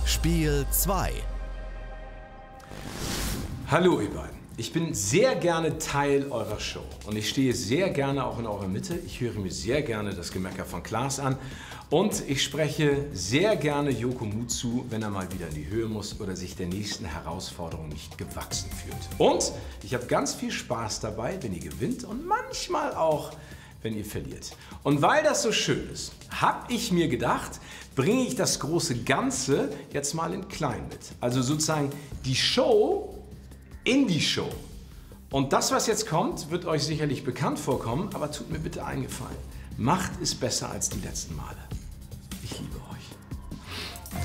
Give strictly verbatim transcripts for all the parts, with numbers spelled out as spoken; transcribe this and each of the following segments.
Spiel zwei. Hallo ihr beiden. Ich bin sehr gerne Teil eurer Show und ich stehe sehr gerne auch in eurer Mitte. Ich höre mir sehr gerne das Gemecker von Klaas an und ich spreche sehr gerne Joko Mut zu, wenn er mal wieder in die Höhe muss oder sich der nächsten Herausforderung nicht gewachsen fühlt. Und ich habe ganz viel Spaß dabei, wenn ihr gewinnt und manchmal auch, wenn ihr verliert. Und weil das so schön ist, habe ich mir gedacht, bringe ich das große Ganze jetzt mal in klein mit. Also sozusagen die Show in die Show. Und das, was jetzt kommt, wird euch sicherlich bekannt vorkommen, aber tut mir bitte einen Gefallen. Macht es besser als die letzten Male. Ich liebe euch.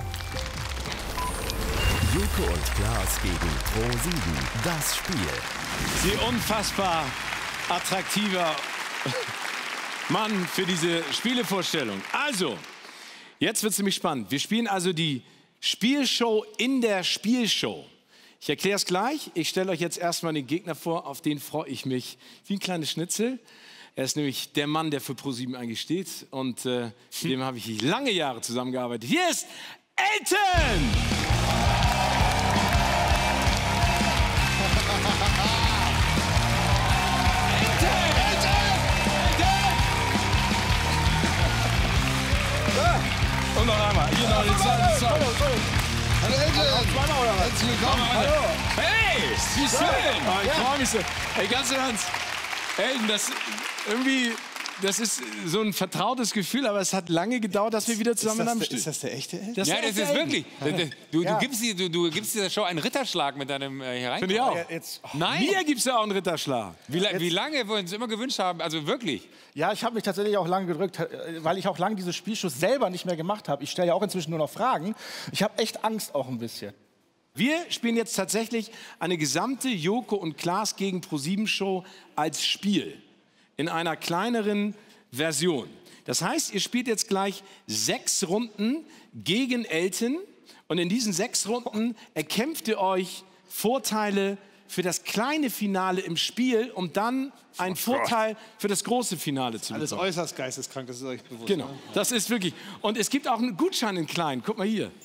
Joko und Klaas gegen ProSieben. Das Spiel. Sie unfassbar attraktiver Mann für diese Spielevorstellung. Also, jetzt wird es nämlich spannend. Wir spielen also die Spielshow in der Spielshow. Ich erkläre es gleich. Ich stelle euch jetzt erstmal den Gegner vor, auf den freue ich mich wie ein kleines Schnitzel. Er ist nämlich der Mann, der für ProSieben eigentlich steht. Und äh, mit dem habe ich lange Jahre zusammengearbeitet. Hier ist Elton! Und noch einmal. Hier noch die zweite Song. Hallo Elton! Herzlich willkommen! Hallo! Hey! Wie schön! Oh, ich freue mich so. Hey, ganz im Ernst. Elton, das irgendwie, das ist so ein vertrautes Gefühl, aber es hat lange gedauert, dass wir wieder zusammen am Stück. Ist das der echte Elton? Das Ja, ist das ist Elton. wirklich. Du, Ja. du, gibst, die- du, du gibst dieser Show einen Ritterschlag mit deinem äh, hier rein. Finde ich auch. Ja, jetzt, oh. Nein, Mir gibt es ja auch einen Ritterschlag. wie, la- wie lange wir uns immer gewünscht haben, also wirklich. Ja, ich habe mich tatsächlich auch lange gedrückt, äh, weil ich auch lange diese Spielschuss selber nicht mehr gemacht habe. Ich stelle ja auch inzwischen nur noch Fragen. Ich habe echt Angst auch ein bisschen. Wir spielen jetzt tatsächlich eine gesamte Joko und Klaas gegen ProSieben Show als Spiel. In einer kleineren Version. Das heißt, ihr spielt jetzt gleich sechs Runden gegen Elton. Und in diesen sechs Runden erkämpft ihr euch Vorteile für das kleine Finale im Spiel, um dann einen Vorteil für das große Finale zu Alles bekommen. äußerst geisteskrank, das ist euch bewusst. Genau, das ist wirklich. Und es gibt auch einen Gutschein in klein. Guck mal hier.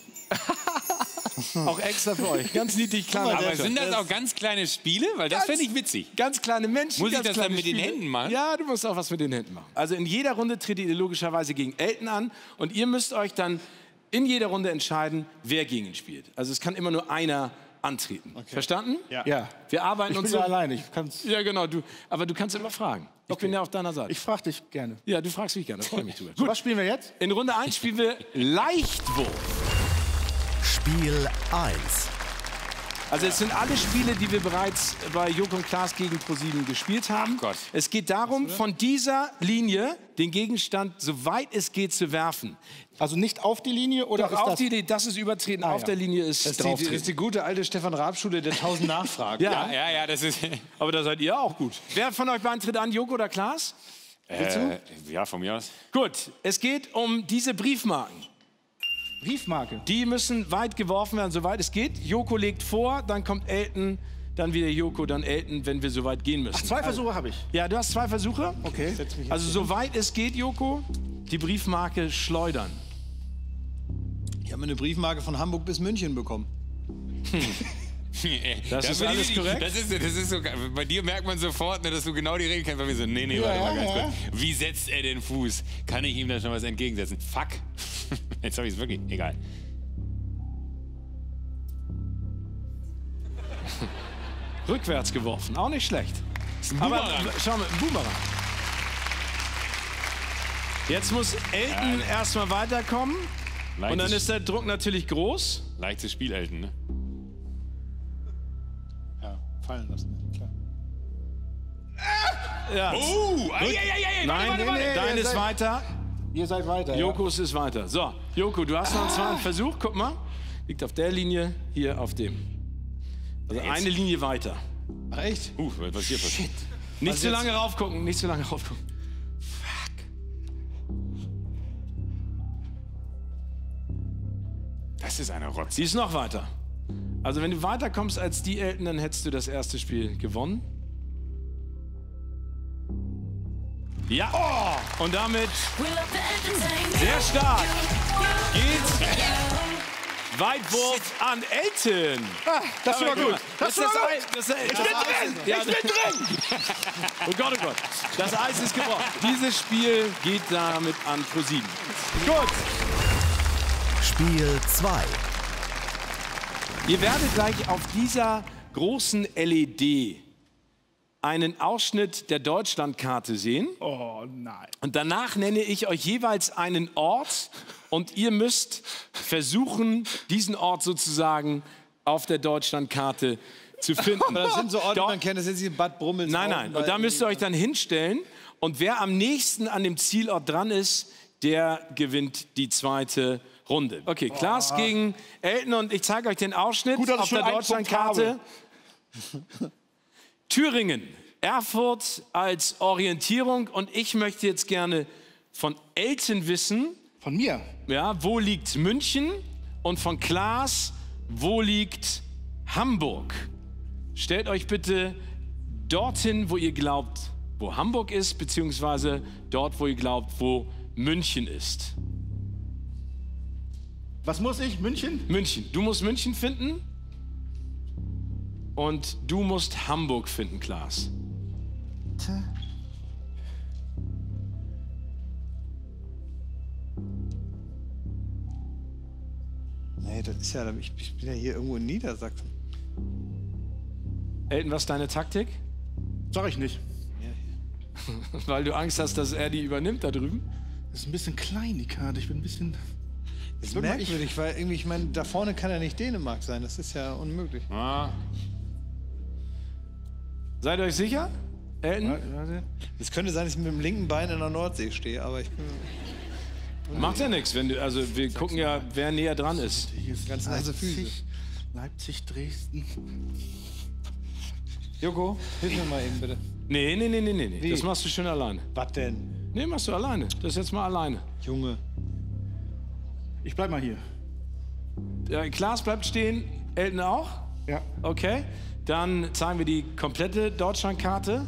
Auch extra für euch. Ganz niedlich klein. Aber sind das auch ganz kleine Spiele? Weil das fände ich witzig. Ganz kleine Menschen. Muss ich ganz das dann kleine mit den Spiele. Händen machen? Ja, du musst auch was mit den Händen machen. Also in jeder Runde tretet ihr logischerweise gegen Elton an und ihr müsst euch dann in jeder Runde entscheiden, wer gegen ihn spielt. Also es kann immer nur einer antreten. Verstanden? Ja. Ja. Wir arbeiten Ich uns bin so. ja alleine. Ich, kann's, Ja, genau. Du, aber du kannst immer fragen. Ich bin ja auf deiner Seite. ich frage dich gerne. ja, du fragst mich gerne. Da freue ich mich drüber. So, was spielen wir jetzt? In Runde eins spielen wir Leichtwurf. Spiel eins. Also es sind alle Spiele, die wir bereits bei Joko und Klaas gegen ProSieben gespielt haben. Ach Gott. Es geht darum, von dieser Linie den Gegenstand, soweit es geht, zu werfen. Also nicht auf die Linie oder Doch, ist auf das... die Idee, das ist übertreten, Ah, auf ja. der Linie ist Das ist, die, das drauftreten. ist die gute alte Stefan Raab-Schule der tausend Nachfragen. Ja, Ja, ja, das ist. aber da seid ihr auch gut. Wer von euch beiden tritt an, Joko oder Klaas? Äh, ja, von mir aus. Gut, es geht um diese Briefmarken. Briefmarke. Die müssen weit geworfen werden, soweit es geht. Joko legt vor, dann kommt Elton, dann wieder Joko, dann Elton, wenn wir so weit gehen müssen. Ach, zwei Versuche habe ich. Ja, du hast zwei Versuche. Okay. Also soweit es geht, Joko, die Briefmarke schleudern. Ich habe eine Briefmarke von Hamburg bis München bekommen. Das Ja, ist aber alles die- korrekt. Das ist, das ist so, bei dir merkt man sofort, ne, dass du genau die Regeln kennst. Bei mir so, nee, nee, warte mal ganz kurz. Wie setzt er den Fuß? Kann ich ihm da schon was entgegensetzen? Fuck. Jetzt habe ich es wirklich. Egal. Rückwärts geworfen, auch nicht schlecht. ein Aber Boomerang. schau mal, ein Boomerang. Jetzt muss Elton erstmal weiterkommen. Und dann ist der Druck natürlich groß. leichtes Spiel, Elton, ne? Ja, fallen lassen, klar. Ja. Oh! Ei, ei, ei, ei, Nein, warte, warte, warte. dein ihr ist seid- weiter. Ihr seid weiter. ja? Jokos ist weiter. So, Joko, du hast noch einen zweiten Versuch. Guck mal. Liegt auf der Linie, hier auf dem. Also eine Linie weiter. Ach, echt? Uh, was hier passiert? Nicht Was zu jetzt? lange raufgucken, nicht zu lange raufgucken. Das ist eine Rotze. Sie ist noch weiter. Also wenn du weiterkommst als die Elten, dann hättest du das erste Spiel gewonnen. Ja. Und damit sehr stark geht Weitwurf an Elton. Ah, das ist schon mal gut. Das ist schon mal gut. Das, das, das, Ich bin drin! Ja, Ich bin drin! oh Gott, oh Gott. Das Eis ist gebrochen. Dieses Spiel geht damit an ProSieben. Gut. Spiel zwei. Ihr werdet gleich auf dieser großen L E D einen Ausschnitt der Deutschlandkarte sehen. Oh nein. Und danach nenne ich euch jeweils einen Ort und ihr müsst versuchen, diesen Ort sozusagen auf der Deutschlandkarte zu finden. Aber das sind so Orte, die Dort- man kennt, das ist die Bad Brummels. Nein, nein. Und da müsst ihr euch dann hinstellen. Und wer am nächsten an dem Zielort dran ist, der gewinnt die zweite Runde. Okay, Klaas gegen Elton und ich zeige euch den Ausschnitt Gut, dass ich auf der schon einen Punkt Deutschlandkarte. Thüringen, Erfurt als Orientierung und ich möchte jetzt gerne von Elton wissen, Von mir. ja, wo liegt München und von Klaas, wo liegt Hamburg? Stellt euch bitte dorthin, wo ihr glaubt, wo Hamburg ist, beziehungsweise dort, wo ihr glaubt, wo München ist. Was muss ich? München? München. Du musst München finden und du musst Hamburg finden, Klaas. Nee, das ist ja, ich, ich bin ja hier irgendwo in Niedersachsen. Elton, was ist deine Taktik? Sag ich nicht. Weil du Angst hast, dass er die übernimmt da drüben? Das ist ein bisschen klein, die Karte. Ich bin ein bisschen... Das ist Guck mal, merkwürdig, weil irgendwie, ich meine, da vorne kann ja nicht Dänemark sein. Das ist ja unmöglich. Ah, Seid ihr euch sicher? Elton? Warte, warte. Es könnte sein, dass ich mit dem linken Bein in der Nordsee stehe, aber ich bin Macht ja nichts, wenn du, also wir gucken ja, wer näher dran ist. Hier ist Ganz nasse Füße. Leipzig, Leipzig, Dresden. Joko, hilf mir mal eben bitte. Nee, nee, nee, nee, nee, nee. Wie? Das machst du schön alleine. Was denn? Nee, machst du alleine. Das ist jetzt mal alleine. Junge. Ich bleib mal hier. Ja, Klaas bleibt stehen, Elton auch? Ja. Okay. Dann zeigen wir die komplette Deutschlandkarte.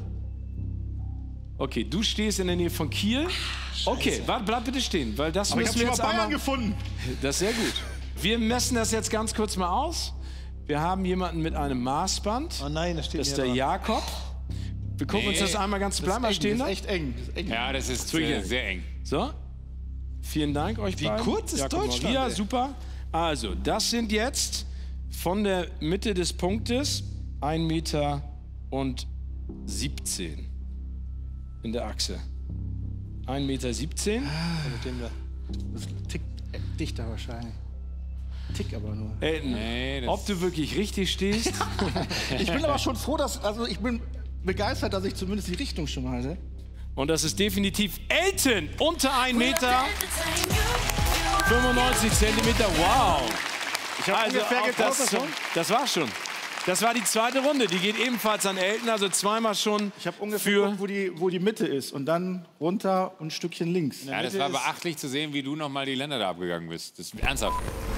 Okay, du stehst in der Nähe von Kiel. Okay, warte, bleib bitte stehen, weil das Aber ich müssen habe wir schon mal jetzt Bayern einmal... gefunden. Das ist sehr gut. Wir messen das jetzt ganz kurz mal aus. Wir haben jemanden mit einem Maßband. Oh nein, da steht Das ist hier der aber- Jakob. Wir gucken uns Nee. das einmal ganz bleib mal Eng, stehen. das Da. ist echt eng. Das ist eng. ja, das ist Zurück äh, hier. sehr eng. So. Vielen Dank euch Wie beiden. kurz ist Jakob Deutschland, Maria, ey? super. Also, das sind jetzt von der Mitte des Punktes ein Meter und siebzehn in der Achse. ein Meter siebzehn. Mit dem da. Das ist ein Tick äh, dichter wahrscheinlich. Tick aber nur. Elton, Nee, das- ob du wirklich richtig stehst? Ich bin aber schon froh, dass... Also ich bin begeistert, dass ich zumindest die Richtung schon mal hatte. Und das ist definitiv Elton unter ein Meter fünfundneunzig Zentimeter. Wow. Ich habe Also ungefähr auch getaucht das, schon. das war schon. Das war die zweite Runde. Die geht ebenfalls an Elton, also zweimal schon Ich habe ungefähr für... geguckt, wo die, wo die Mitte ist. Und dann runter und ein Stückchen links. Ja, das war beachtlich zu sehen, wie du noch mal die Länder da abgegangen bist. Das ist ernsthaft.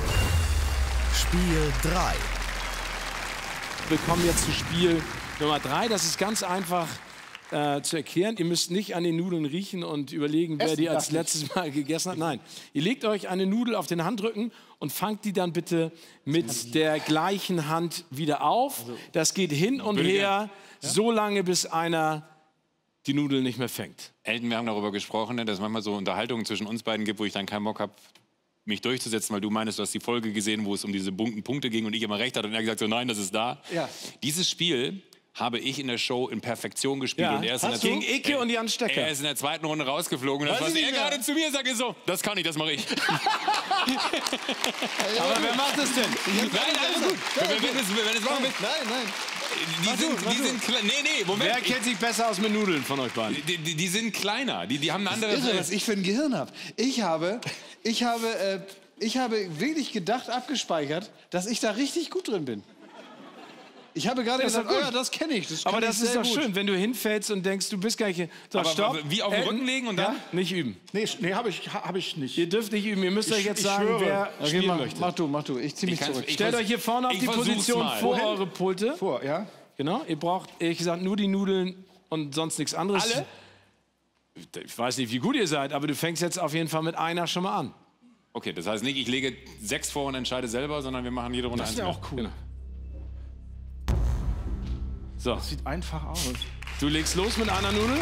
Spiel drei. Wir kommen jetzt zu Spiel Nummer drei. Das ist ganz einfach äh, zu erklären. Ihr müsst nicht an den Nudeln riechen und überlegen, wer Essen die als darf ich. letztes Mal gegessen hat. Nein, ihr legt euch eine Nudel auf den Handrücken und fangt die dann bitte mit der gleichen Hand wieder auf. Das geht hin und Würde her, so lange, bis einer die Nudel nicht mehr fängt. Elton, wir haben darüber gesprochen, ne, dass es manchmal so Unterhaltungen zwischen uns beiden gibt, wo ich dann keinen Bock habe, mich durchzusetzen, weil du meinst, du hast die Folge gesehen, wo es um diese bunten Punkte ging und ich immer recht hatte und er hat gesagt, so nein, das ist da. Ja. Dieses Spiel habe ich in der Show in Perfektion gespielt Ja, und er ist, in der, gegen Icke und Jan Stecker. er ist in der zweiten Runde rausgeflogen und das, Weiß was ich er nicht mehr. gerade zu mir sagt, ist so, das kann ich, das mache ich. Aber wer macht das denn? Nein, alles gut. Wenn, wenn, es, wenn es machen will, Nein, nein. die Mach du, sind, mach die du. sind klein. Nee, nee, Moment. Wer kennt sich besser aus mit Nudeln von euch beiden? Die, die, die sind kleiner. Die, die haben eine andere. Irre, was ich für ein Gehirn habe. Ich habe, ich habe, äh, ich habe wirklich gedacht, abgespeichert, dass ich da richtig gut drin bin. Ich habe gerade Das ist gesagt, doch oh gut. ja, das kenne ich. Das kann Aber ich das ist sehr doch gut. schön, wenn du hinfällst und denkst, du bist gar nicht... So, Aber stopp. wie auf den Elton, Rücken legen und dann? Ja, nicht üben. Nee, sch- nee habe ich, ha- hab ich nicht. Ihr dürft nicht üben, ihr müsst Ich- euch jetzt ich sagen, schwöre. wer Okay, spielen mach, möchte. mach du, mach du. Ich zieh mich Ich kann's- zurück. ich- Stellt euch hier vorne auf Ich die versuch's Position mal. vor Wohin? eure Pulte. Vor, ja? Genau, ihr braucht, ehrlich gesagt, nur die Nudeln und sonst nichts anderes. Alle? Ich weiß nicht, wie gut ihr seid, aber du fängst jetzt auf jeden Fall mit einer schon mal an. Okay, das heißt nicht, ich lege sechs vor und entscheide selber, sondern wir machen jede Runde Das eins. wäre auch cool. Genau. So, Das sieht einfach aus. du legst los mit einer Nudel.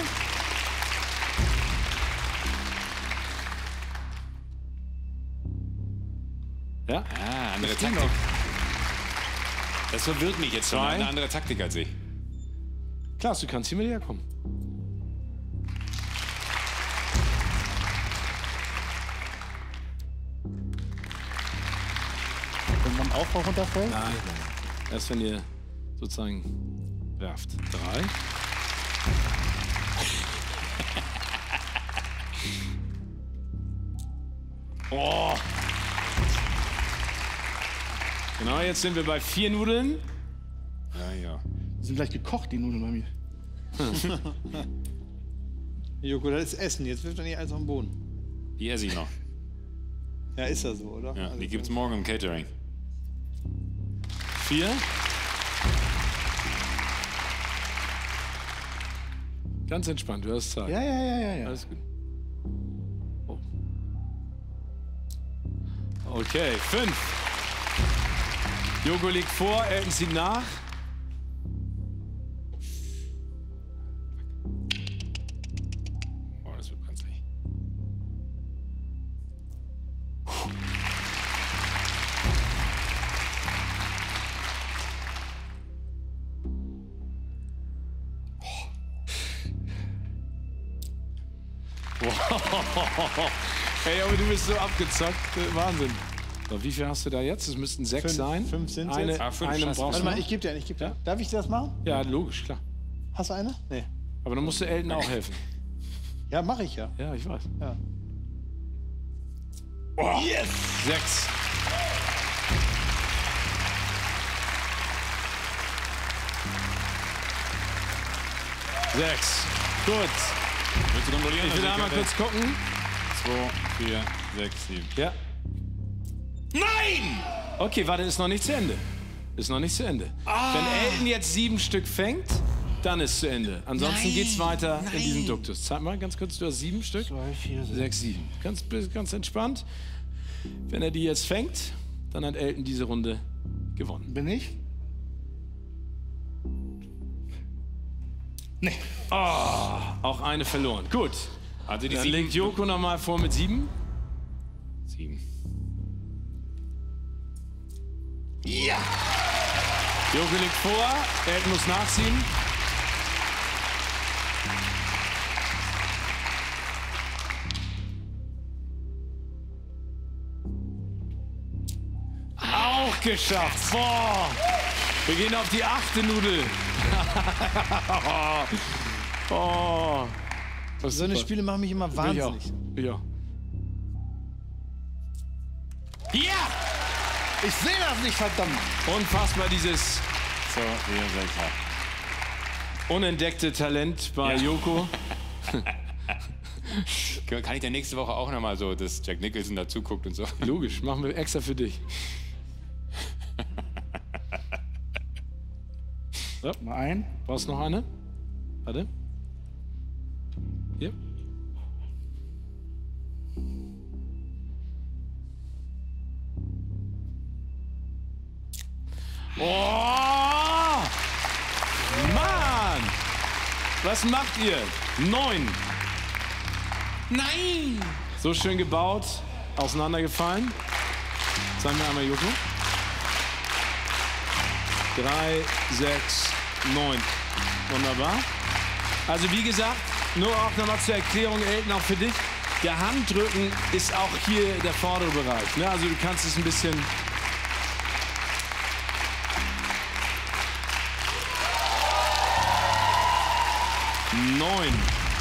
Ja? Ah, andere Taktik. Das verwirrt mich jetzt schon. Zwei. Eine andere Taktik als ich. Klaas, du kannst hier mit herkommen. Wenn man Aufbau runterfällt. Nein, nein. Erst wenn ihr sozusagen werft. Drei. Oh. Genau, jetzt sind wir bei vier Nudeln. Ja, ja. Die sind gleich gekocht, die Nudeln bei mir. Joko, das ist Essen. Jetzt wirft er nicht alles auf den Boden. Die esse ich noch. Ja, ist das so, oder? Ja, Also, die gibt's morgen im Catering. Vier. Ganz entspannt, du hast Zeit. Ja, ja, ja, ja, ja. Alles gut. Oh. Okay, fünf. Joko liegt vor, Elton zieht nach. Oh, das wird brenzlig. Ey, aber du bist so abgezockt. Wahnsinn. So, wie viel hast du da jetzt? Es müssten sechs Fünf- sein. fünf sind's eine, jetzt. Ah, fünf, eine scheiße. brauchst Warte du mal, noch? ich gebe dir einen, ich gebe dir Ja? einen. Darf ich das machen? Ja, logisch, klar. Hast du eine? Nee. Aber dann musst du Elton auch helfen. Ja, mache ich ja. Ja, ich weiß. Ja. Sechs. Sechs. Gut. Willst du kontrollieren? Ich will dass einmal kurz gucken. Zwei, vier, sechs, sieben. Ja. Nein! Okay, warte, ist noch nicht zu Ende. Ist noch nicht zu Ende. Wenn Elton jetzt sieben Stück fängt, dann ist zu Ende. Ansonsten Nein, geht's weiter nein. in diesem Duktus. Zeig mal ganz kurz, du hast sieben Stück. Zwei, vier, sechs. Sechs, sieben. Ganz, ganz entspannt. Wenn er die jetzt fängt, dann hat Elton diese Runde gewonnen. Bin ich? Nee. Auch eine verloren. Gut. Also die Dann sieben. legt Joko noch mal vor mit sieben. Sieben. Joko legt vor, Elton muss nachziehen. Auch geschafft. Boah. Wir gehen auf die achte Nudel. oh. Das ist So eine super. Spiele machen mich immer Ich auch. wahnsinnig. Ich auch. Ja! Ich sehe das nicht, verdammt. Unfassbar dieses So, vier, sechs, acht. unentdeckte Talent bei Ja. Joko. Kann ich dann nächste Woche auch noch mal so, dass Jack Nicholson dazu guckt und so? Logisch, machen wir extra für dich. So, Mal ein. brauchst du noch eine? Warte. Hier. Oh! Mann! Was macht ihr? Neun. Nein! So schön gebaut, auseinandergefallen. Sagen wir einmal Joko. Drei, sechs, neun. Wunderbar. Also wie gesagt, nur auch nochmal zur Erklärung, Elton, auch für dich. Der Handrücken ist auch hier der vordere Bereich. Ne? Also du kannst es ein bisschen... Neun.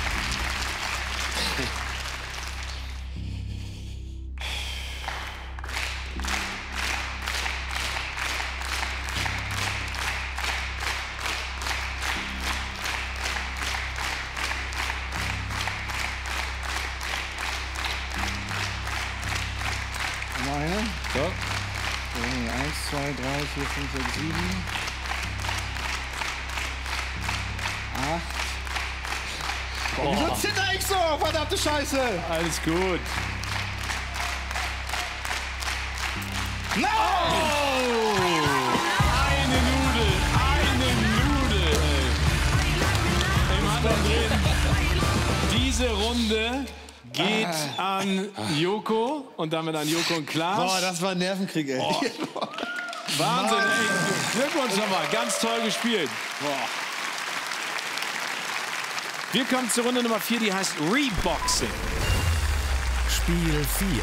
Mal eine. So. So, eins, zwei, drei, vier, fünf, sechs, sieben. Acht. Wieso zitter ich so? Verdammte Scheiße! Alles gut. No! Eine Nudel, eine Nudel. Ey. Im anderen Drehen. Diese Runde geht an Joko und damit an Joko und Klaas. Boah, das war ein Nervenkrieg, ey. Oh. Wahnsinn, ey. Glückwunsch nochmal, ganz toll gespielt. Boah. Wir kommen zur Runde Nummer vier, die heißt Reboxing. Spiel vier.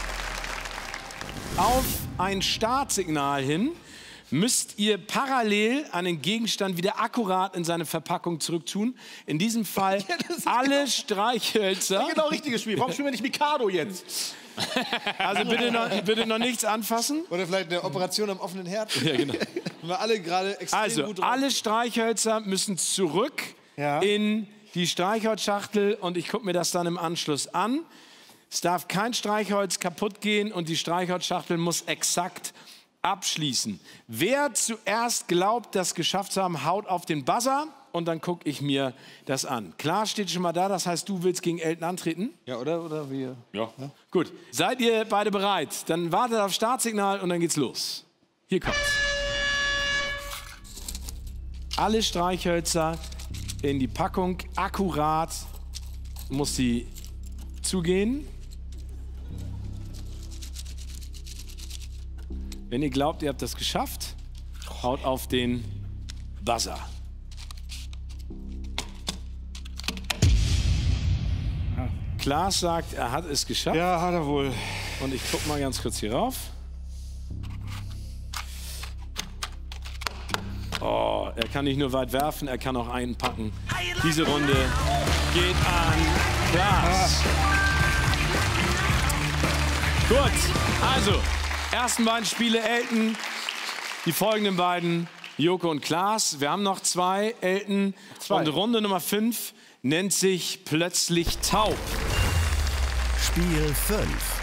Auf ein Startsignal hin müsst ihr parallel einen Gegenstand wieder akkurat in seine Verpackung zurücktun. In diesem Fall Ja, das ist alle genau- Streichhölzer. Genau richtiges Spiel. Warum spielen wir nicht Mikado jetzt? Also bitte noch, bitte noch nichts anfassen. Oder vielleicht eine Operation am offenen Herd. Ja, genau. Wir alle gerade extrem Also, gut drauf. alle Streichhölzer müssen zurück Ja. in die Streichholzschachtel und ich gucke mir das dann im Anschluss an. Es darf kein Streichholz kaputt gehen und die Streichholzschachtel muss exakt abschließen. Wer zuerst glaubt, das geschafft zu haben, haut auf den Buzzer und dann gucke ich mir das an. Klar steht schon mal da, das heißt, du willst gegen Elton antreten? Ja, oder? Oder wir? Ja. Gut, seid ihr beide bereit? Dann wartet auf Startsignal und dann geht's los. Hier kommt's. Alle Streichhölzer in die Packung, akkurat muss sie zugehen. Wenn ihr glaubt, ihr habt das geschafft, haut auf den Buzzer. Klaas sagt, er hat es geschafft. Ja, hat er wohl. Und ich guck mal ganz kurz hier rauf. Oh, er kann nicht nur weit werfen, er kann auch einpacken. Diese Runde geht an Klaas. Gut, also, ersten beiden Spiele Elton, die folgenden beiden Joko und Klaas. Wir haben noch zwei Elton. Zwei. Und Runde Nummer fünf nennt sich Plötzlich taub. Spiel fünf.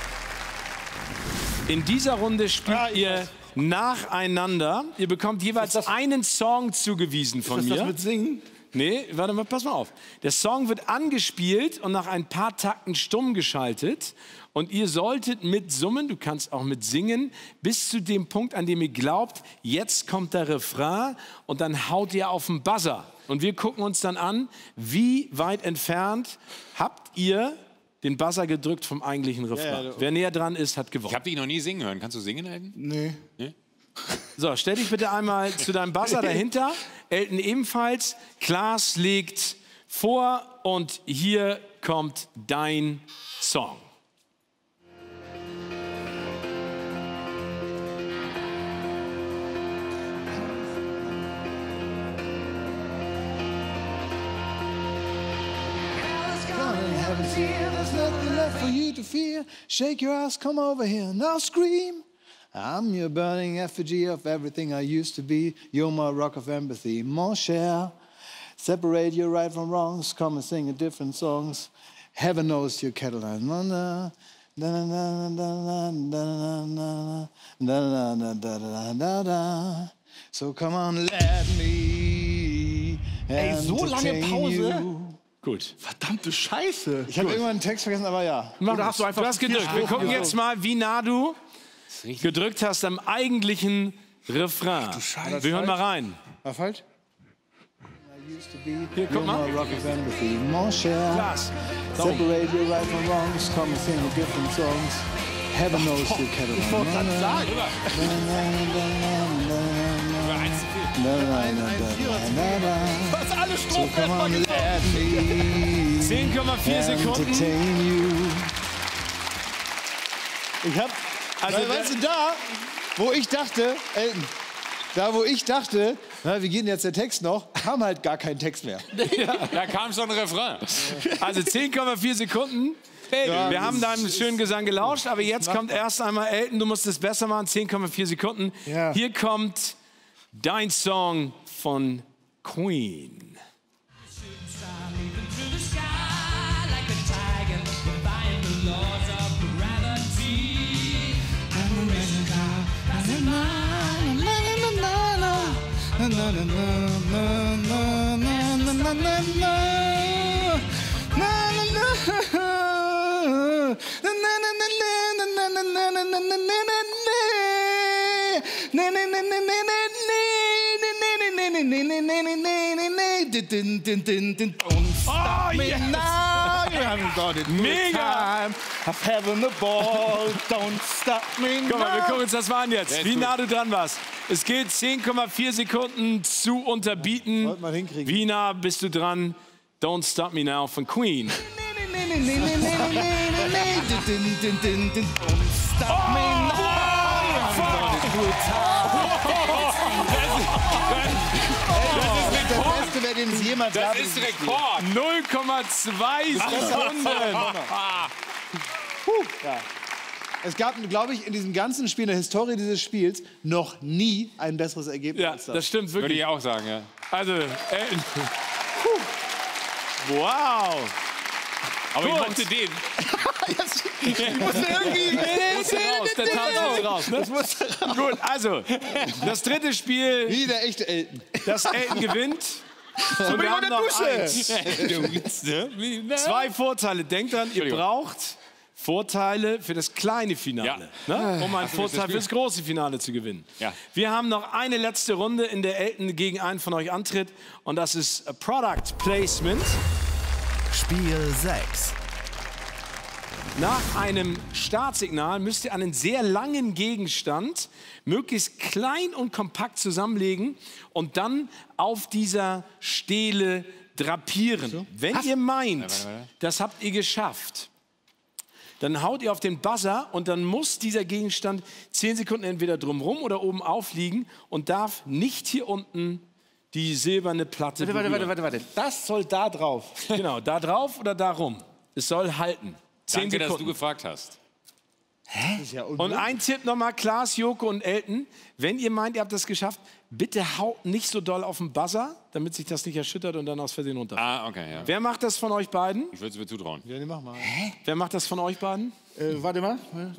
In dieser Runde spielt Ah, ich ihr weiß. nacheinander. Ihr bekommt jeweils das- einen Song zugewiesen von Ist mir. das mit Singen? Nee, warte mal, pass mal auf. Der Song wird angespielt und nach ein paar Takten stumm geschaltet. Und ihr solltet mit summen, du kannst auch mit singen, bis zu dem Punkt, an dem ihr glaubt, jetzt kommt der Refrain und dann haut ihr auf den Buzzer. Und wir gucken uns dann an, wie weit entfernt habt ihr den Buzzer gedrückt vom eigentlichen Refrain. Wer näher dran ist, hat Ich gewonnen. habe dich noch nie singen hören. Kannst du singen, Elton? Nee. So, stell dich bitte einmal zu deinem Buzzer dahinter. Elton ebenfalls. Klaas legt vor und hier kommt dein Song. There's nothing left for you to fear. Shake your ass, come over here, now scream. I'm your burning effigy of everything I used to be. You're my rock of empathy, mon cher. Separate your right from wrongs. Come and sing a different songs. Heaven knows your kettle. Na na na na na na na na na na na na na. So come on, let me. Ey, so lange entertain Pause? you. Gut. Verdammte Scheiße. Ich habe irgendwann einen Text vergessen, aber ja. Mach, Oder hast du einfach du hast vier gedrückt. Wir Strophen gucken gesungen? jetzt mal, wie nah du gedrückt hast am eigentlichen Refrain. Wir hören mal rein. War falsch? Hier, guck mal. Mon cher. Klaas. Da oben. Separate your right from wrongs. Come and sing the different songs. Heaven knows you kettle. Ich wollte gerade sagen. Du hast alle Strophen Come erstmal on, gesungen. let me zehn Komma vier Sekunden. entertain you. Ich hab, Also also, der- weißt du, da, wo ich dachte, Elton, da, wo ich dachte, na, wie geht denn jetzt der Text noch, kam halt gar kein Text mehr. Da kam schon ein Refrain. Also zehn Komma vier Sekunden. Ja, Wir haben das deinem schönen Gesang gelauscht, aber jetzt kommt erst einmal Elton, du musst es besser machen, zehn Komma vier Sekunden. Ja. Hier kommt dein Song von Queen. Stop me yes. now, you haven't got it. Mega. Time. I've having the ball, don't stop me now. Guck mal, wir gucken uns das mal an jetzt. ist Wie gut. nah du dran warst. Es geht zehn Komma vier Sekunden zu unterbieten. Sollte man hinkriegen. Wie nah bist du dran? Don't Stop Me Now von Queen. Don't stop me now, you haven't got it. Good Der Beste, wer den es jemals gab. Das ist Rekord. null Komma zwei Sekunden. Es gab, glaube ich, in diesem ganzen Spiel, in der Historie dieses Spiels, noch nie ein besseres Ergebnis Ja, als das. das stimmt Würde wirklich. ich auch sagen, ja. Also, Elton. Wow. Aber ich Gut. mochte den. Ich muss irgendwie... Musste raus, der Tanz muss raus. Ne? Gut, also, das dritte Spiel, Wie der echte Elton. das Elton gewinnt. Und wir haben noch eins. Zwei Vorteile. Denkt dran, ihr braucht Vorteile für das kleine Finale, ne? Um einen Vorteil für das große Finale zu gewinnen. Ja. Wir haben noch eine letzte Runde, in der Elton gegen einen von euch antritt. Und das ist Product Placement. Spiel sechs. Nach einem Startsignal müsst ihr einen sehr langen Gegenstand möglichst klein und kompakt zusammenlegen und dann auf dieser Stele drapieren. Wenn ihr meint, das habt ihr geschafft, dann haut ihr auf den Buzzer und dann muss dieser Gegenstand zehn Sekunden entweder drumherum oder oben aufliegen und darf nicht hier unten die silberne Platte Warte, warte, berühren. warte, warte, warte. Das soll da drauf. Genau, da drauf oder darum. Es soll halten. Zehn Danke, dass du Sekunden. gefragt hast. Das ist ja Und unmöglich. ein Tipp nochmal, Klaas, Joko und Elton. Wenn ihr meint, ihr habt das geschafft, bitte haut nicht so doll auf den Buzzer, damit sich das nicht erschüttert und dann aus Versehen runter. Ah, okay, ja. Wer macht das von euch beiden? Ich würde es mir zutrauen. Ja, nee, mach mal. Wer macht das von euch beiden? Äh, warte mal.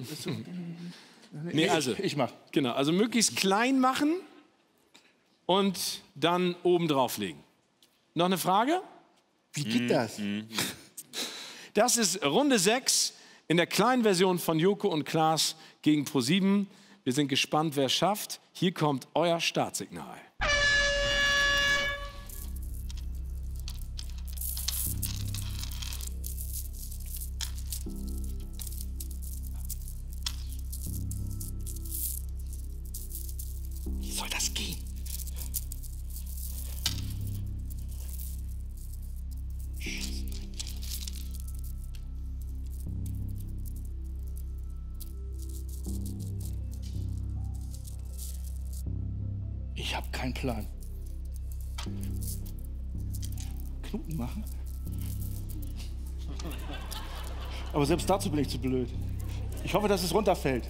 Nee, also, Ich, ich mach. genau, also möglichst klein machen und dann oben drauflegen. Noch eine Frage? Wie geht das? Das ist Runde sechs in der kleinen Version von Joko und Klaas gegen ProSieben. Wir sind gespannt, wer es schafft. Hier kommt euer Startsignal. Wie soll das gehen? Ich habe keinen Plan. Knoten machen? Aber selbst dazu bin ich zu blöd. Ich hoffe, dass es runterfällt.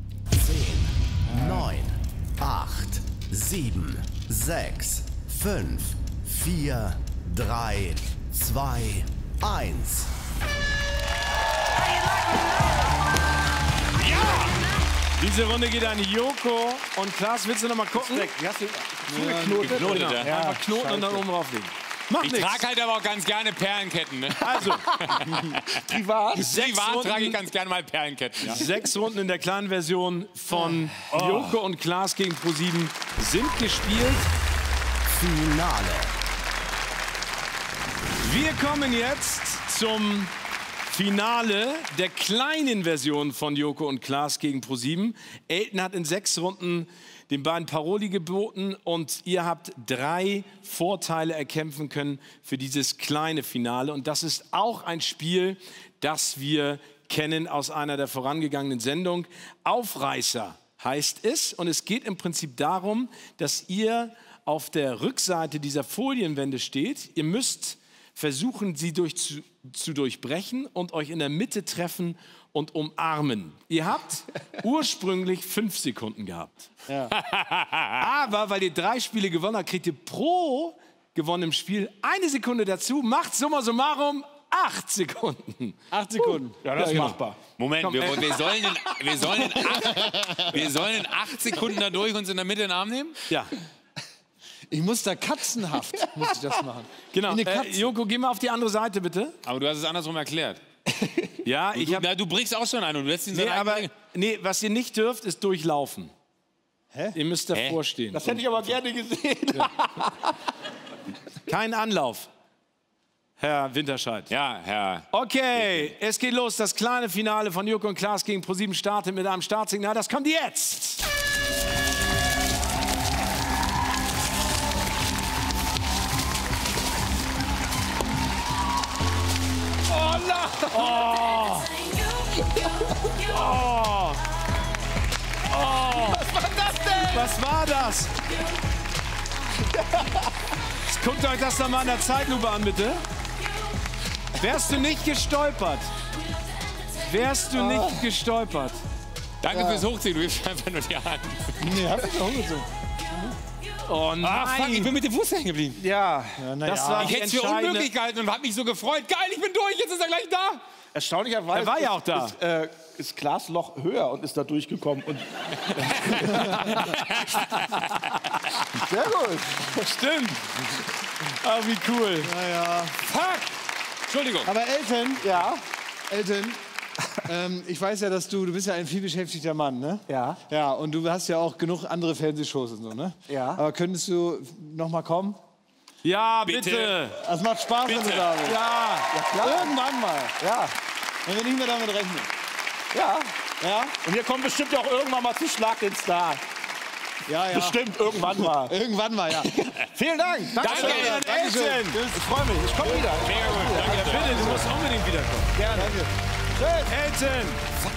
neun, acht, sieben, sechs, fünf, vier, drei, zwei, eins. Diese Runde geht an Joko und Klaas. Willst du noch mal gucken? Wie hast du zugeknotet? Knotet, Genau. ja. Einfach knoten und dann oben drauflegen. Macht Ich nichts. trage halt aber auch ganz gerne Perlenketten. Ne? Also, Privat? sechs Privat trage ich Runden, ganz gerne mal Perlenketten. Ja. sechs Runden in der kleinen Version von Joko und Klaas gegen ProSieben sind gespielt. Finale. Wir kommen jetzt zum Finale der kleinen Version von Joko und Klaas gegen ProSieben. Elton hat in sechs Runden den beiden Paroli geboten und ihr habt drei Vorteile erkämpfen können für dieses kleine Finale. Und das ist auch ein Spiel, das wir kennen aus einer der vorangegangenen Sendungen. Aufreißer heißt es. Und es geht im Prinzip darum, dass ihr auf der Rückseite dieser Folienwände steht. Ihr müsst versuchen, sie durch zu, zu durchbrechen und euch in der Mitte treffen und umarmen. Ihr habt ursprünglich fünf Sekunden gehabt. Aber weil ihr drei Spiele gewonnen habt, kriegt ihr pro gewonnenem Spiel eine Sekunde dazu. Macht summa summarum acht Sekunden. Acht Sekunden. Ja, das ist genau. machbar. Moment, wir, wir, sollen in, wir, sollen in acht, wir sollen in acht Sekunden da durch uns in der Mitte in den Arm nehmen? Ja, Ich muss da katzenhaft muss ich das machen. genau. Wie eine Äh, Katze. Joko, geh mal auf die andere Seite, bitte. Aber du hast es andersrum erklärt. Ja, ich Du, habe... na, du brichst auch schon ein und du lässt ihn Nee, seine aber eigene- nee, was ihr nicht dürft, ist durchlaufen. Hä? Ihr müsst davor Hä? stehen. Das hätte ich aber gerne gesehen. Kein Anlauf, Herr Winterscheid. Ja, Herr. Okay, es geht los. Das kleine Finale von Joko und Klaas gegen ProSieben startet mit einem Startsignal. Das kommt jetzt. Oh, la. Oh. Oh. Oh. Was war das denn? Was war das? Jetzt guckt euch das doch mal in der Zeitlupe an, bitte. Wärst du nicht gestolpert? Wärst du nicht gestolpert? Danke fürs Hochziehen, du gibst einfach nur die Hand. Nee, hab ich schon hochgezogen. Oh nein! Ah, fuck, ich bin mit dem Fuß hängen geblieben. Ja, das war Ich die hätte es für entscheidende- unmöglich gehalten und hab mich so gefreut. Geil, ich bin durch, jetzt ist er gleich da. erstaunlicherweise Er war ja auch ist, da. Ist, äh, ist Klaas Loch höher und ist da durchgekommen. Und sehr gut. Stimmt. Ah, wie cool. Fuck. Entschuldigung. Aber Elton, Ja, Elton, ähm, ich weiß ja, dass du, du bist ja ein vielbeschäftigter Mann, ne? Ja. Ja, und du hast ja auch genug andere Fernsehshows und so, ne? Ja. Aber könntest du noch mal kommen? Ja, bitte. Bitte. Das macht Spaß, wenn du Bitte. da bist. Ja. Irgendwann mal, ja, wenn wir nicht mehr damit rechnen. ja. Ja? Und wir kommen bestimmt auch irgendwann mal zu Schlag den Star. Ja, ja. Bestimmt irgendwann mal. Irgendwann mal, ja. Vielen Dank. Danke. Danke, Elton. Ich freue mich. Ich komme wieder. Mega gut. Danke. Bitte, du musst unbedingt wiederkommen. Gerne. Elton.